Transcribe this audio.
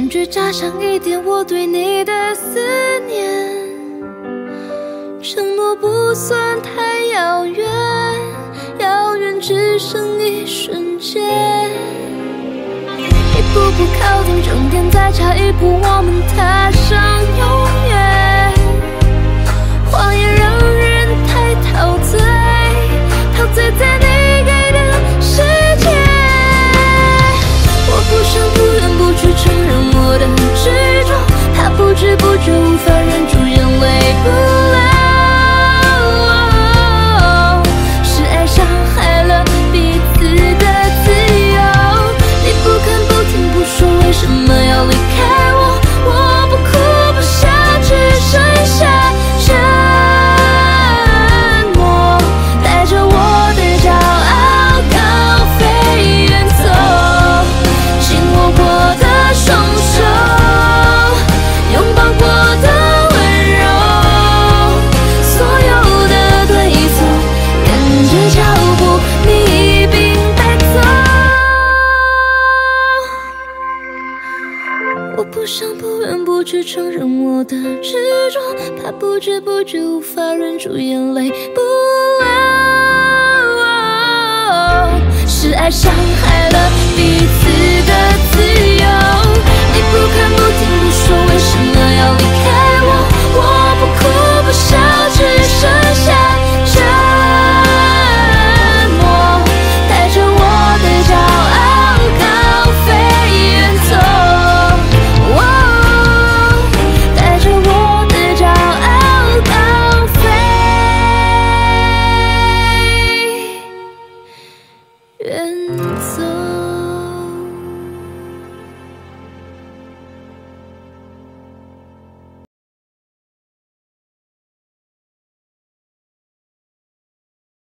恐惧加上一点我对你的思念，承诺不算太遥远，遥远只剩一瞬间。一步步靠近终点，再差一步我们踏上永远。谎言让人太陶醉，陶醉在你给的世界。我不想不愿不去承认我的执着，怕不知不觉无法忍住眼泪不流。是爱伤害了彼此的自由。你不看不听不说，为什么要离开我？我不哭不笑，只剩下沉默，带着我的骄傲高飞远走。紧握过的双手，拥抱过的温柔，所有的对错，跟着脚步你一并带走。我不想不愿不去承认我的执着，怕不知不觉无法忍住眼泪不流。是爱伤害了彼此的自由。你不看不听不说，为什么要离开我？我不哭不笑，只剩下沉默，带着我的骄傲高飞远走。带着我的骄傲高飞远走。